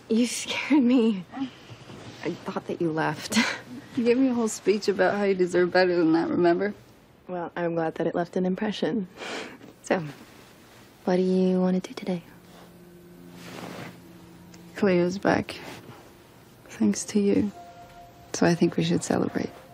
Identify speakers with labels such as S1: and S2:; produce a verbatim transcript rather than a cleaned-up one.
S1: You scared me. I thought that you left.
S2: You gave me a whole speech about how you deserve better than that, remember?
S1: Well, I'm glad that it left an impression. So, what do you want to do today?
S2: Cleo's back. Thanks to you. So I think we should celebrate.